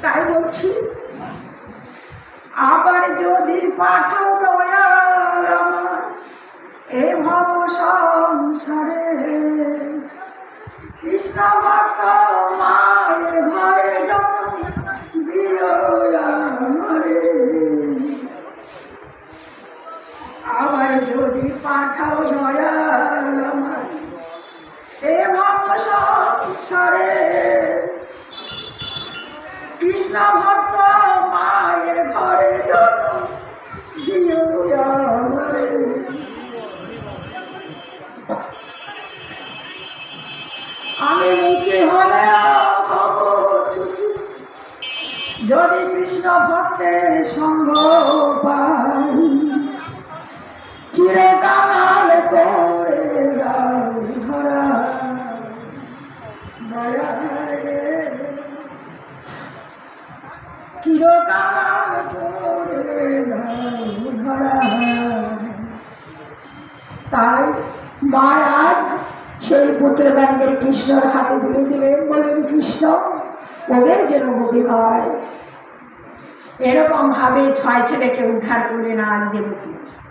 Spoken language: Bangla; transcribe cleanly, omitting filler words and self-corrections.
তাই বলছি আবার যদি পাঠাও দয়াল আমার এ ভব সংসারে, কৃষ্ণ ভক্ত মায়ের ঘরে জন্ম দিও আমারে। আবার যদি পাঠাও দয়াল আমার এ ভব সংসারে, কৃষ্ণ ভক্ত মায়ের ঘরে জন্ম দিও আমারে। আমি মুখে হলে হব ছুটি, যদি কৃষ্ণ ভক্তের সঙ্গ পাই, চিরকাল করে দাও ধরা দয়ারে, চিরকাল করে দাও ধরা। তাই মহারাজ সেই পুত্রগণকে কৃষ্ণর হাতে তুলে দিলেন, বলেন কৃষ্ণ ওদের যেন গতি হয়। এরকম ভাবে 6 ছেলেকে উদ্ধার করলেন আজ দেবকী।